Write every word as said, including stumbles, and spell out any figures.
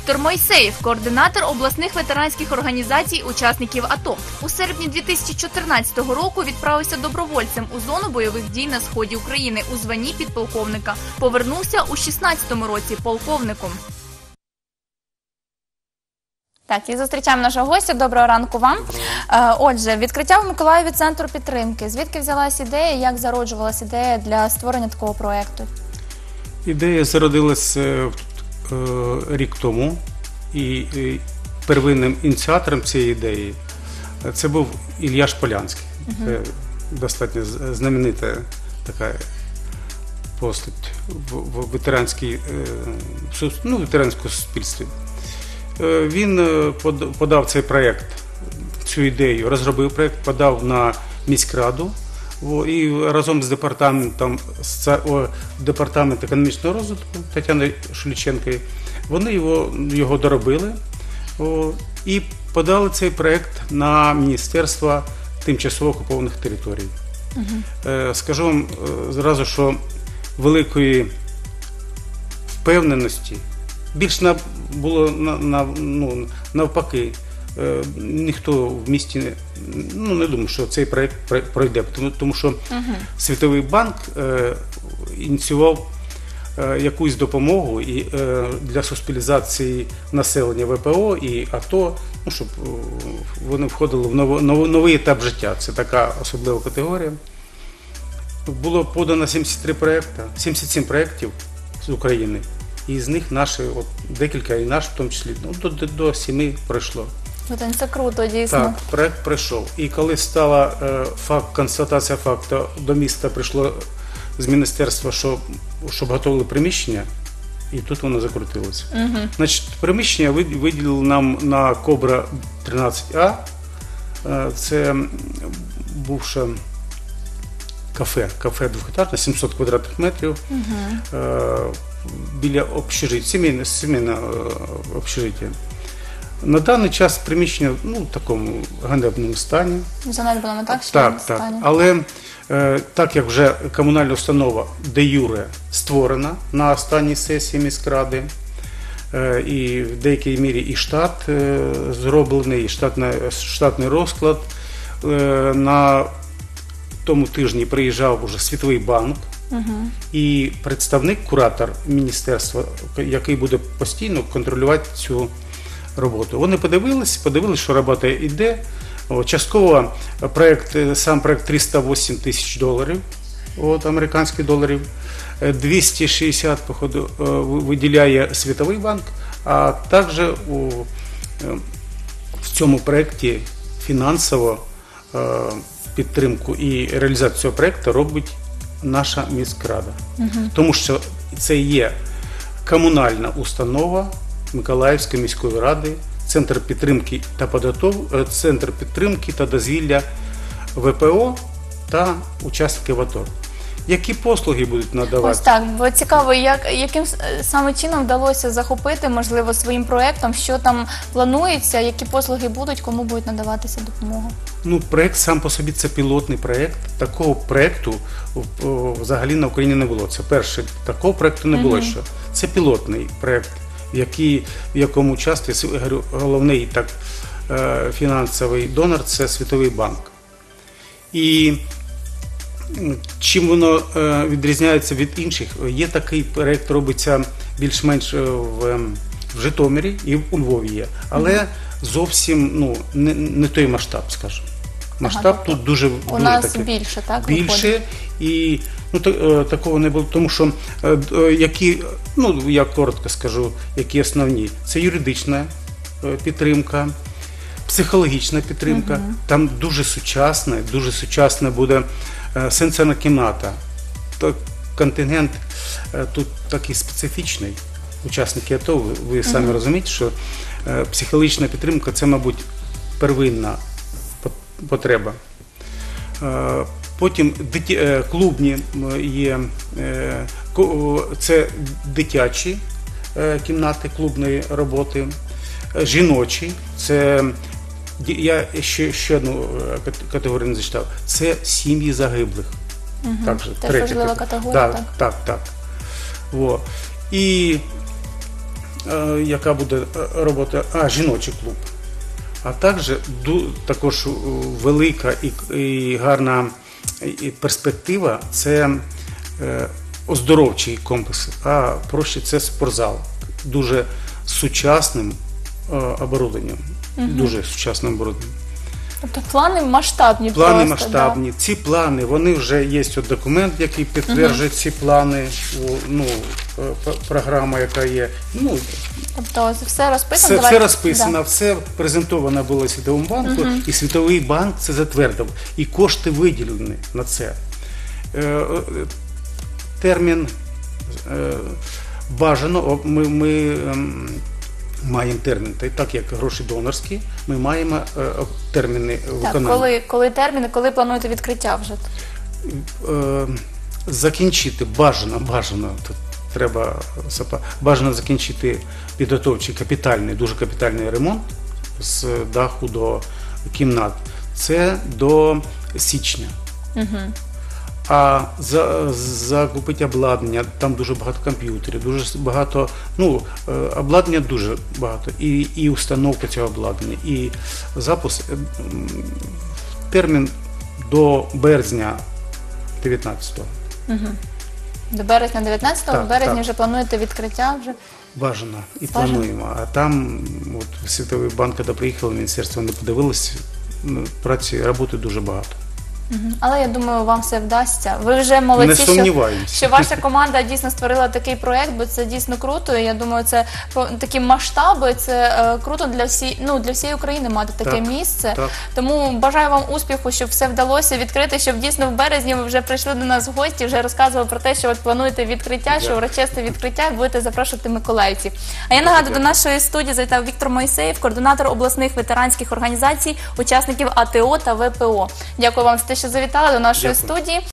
Віктор Мойсеєв, координатор обласних ветеранських організацій учасників АТО. У серпні дві тисячі чотирнадцятого року відправився добровольцем у зону бойових дій на сході України у званні підполковника. Повернувся у шістнадцятому році полковником. Так, і зустрічаємо нашого гостя. Доброго ранку вам. Отже, відкриття в Миколаєві центру підтримки. Звідки взялась ідея, як зароджувалась ідея для створення такого проєкту? Ідея зародилась рік тому, і первинним ініціатором цієї ідеї це був Ілля Шполянський. Угу. Це достатньо знаменита така постать в ветеранській, ну, ветеранському суспільстві. Він подав цей проєкт, цю ідею, розробив проєкт, подав на міськраду і разом з департаментом, з департамент економічного розвитку Тетяною Шліченкою вони його, його доробили і подали цей проєкт на Міністерство тимчасово окупованих територій. Угу. Скажу вам зразу, що великої впевненості більш на, було на, на, ну, навпаки. Е, ніхто в місті ну, не думав, що цей проєкт пройде, тому, тому що uh-huh. Світовий банк е, ініціював е, якусь допомогу і, е, для суспілізації населення ВПО і АТО, ну, щоб е, вони входили в ново, нов, новий етап життя. Це така особлива категорія. Було подано сімдесят три проєкти, сімдесят сім проєктів з України. І з них наші, от, декілька, і наш в тому числі, ну, до, до семи пройшло. Це круто, дійсно. Так, проєкт пройшов. І коли стала е, факт, констатація факту, до міста прийшло з міністерства, щоб, щоб готували приміщення, і тут воно закрутилося. Угу. Значить, приміщення виділили нам на Кобра тринадцять А, е, це бувше кафе, кафе двохетажне, сімсот квадратних метрів, угу. е, біля общежиття, сімейне, сімейне общежиття. На даний час приміщення ну, в такому ганебному стані. Занедбаному, так? Так, так. Стані. Але е, так як вже комунальна установа де юре створена на останній сесії міськради, е, і в деякій мірі і штат е, зроблений, і штатний, штатний розклад, е, на тому тижні приїжджав уже Світовий банк, угу. І представник, куратор міністерства, який буде постійно контролювати цю роботу. Вони подивились, подивились, що робота йде. Частково проект, сам проект триста вісім тисяч доларів, от, американських доларів, двісті шістдесят, походу, виділяє Світовий банк, а також у, в цьому проекті фінансово підтримку і реалізацію цього проекту робить наша міськрада. Угу. Тому що це є комунальна установа Миколаївської міської ради, центр підтримки та податов... центр підтримки та дозвілля ВПО та учасників АТО. Які послуги будуть надавати? Ось так, бо цікаво, як, яким саме чином вдалося захопити, можливо, своїм проєктом, що там планується, які послуги будуть, кому будуть надаватися допомога? Ну, проєкт сам по собі це пілотний проєкт. Такого проєкту взагалі на Україні не було. Це перший, такого проєкту не було, угу. Що. Це пілотний проєкт, який, в якому участвує, говорю, головний так, фінансовий донор – це Світовий банк. І чим воно відрізняється від інших? Є такий проєкт, робиться більш-менш в, в Житомирі і у Львові є, але mm-hmm. зовсім ну, не, не той масштаб, скажімо. Масштаб ага, тут дуже у дуже нас такий. більше, так? Більше, виходить? І ну, то, такого не було, тому що які, ну, я коротко скажу, які основні. Це юридична підтримка, психологічна підтримка, угу. Там дуже сучасна, дуже сучасна буде сенсорна кімната. То контингент тут такий специфічний, учасники АТО, ви, ви самі угу. розумієте, що психологічна підтримка – це, мабуть, первинна потреба. Потім клубні є, це дитячі кімнати клубної роботи, жіночі, це, я ще, ще одну категорію не зачитав, це сім'ї загиблих. Угу. Також, Теж важлива категорія, так? Так, так, так. Во. І е, яка буде робота, а жіночий клуб. А також ду- також велика і, і гарна і перспектива це е, оздоровчий комплекс, а проще це спортзал. Дуже сучасним е, оборудованням. Угу. Дуже сучасним оборудованням. Тобто плани масштабні. Плани просто, масштабні. Да? Ці плани, вони вже є от документ, який підтверджує угу. ці плани, ну, програма, яка є. Ну, тобто все розписано? Все, Давайте... все розписано, да. все презентовано було Світовому банку, угу. і Світовий банк це затвердив. І кошти виділені на це. Термін бажано, ми, ми маємо термін, так як гроші донорські, ми маємо терміни виконання. Так, коли, коли терміни, коли плануєте відкриття вже? Закінчити бажано, бажано, тут треба бажано закінчити підготовчий капітальний, дуже капітальний ремонт з даху до кімнат. Це до січня. Угу. А за, закупити обладнання, там дуже багато комп'ютерів, дуже багато, ну, обладнання дуже багато, і, і установка цього обладнання, і запуск, термін до березня дев'ятнадцятого. Угу. До березня дев'ятнадцятого, так, в березні так. вже плануєте відкриття? Вже? Бажано і Бажано. плануємо. А там, от, Світовий банк, коли приїхав, міністерство не подивилось, праці, роботи дуже багато. Але я думаю, вам все вдасться. Ви вже молодці, не що, що ваша команда дійсно створила такий проєкт, бо це дійсно круто. І я думаю, це такі масштаби, це е, круто для всі, ну, для всієї України мати таке так, місце. Так. Тому бажаю вам успіху, щоб все вдалося відкрити, щоб дійсно в березні ви вже прийшли до нас в гості, вже розказували про те, що от плануєте відкриття, Дякую. Що урочисте відкриття, і будете запрошувати миколаївців. А я нагадую, до нашої студії завітав Віктор Мойсеєв, координатор обласних ветеранських організацій, учасників АТО та ВПО. Дякую вам за те, що завітали до нашої Дякую. студії.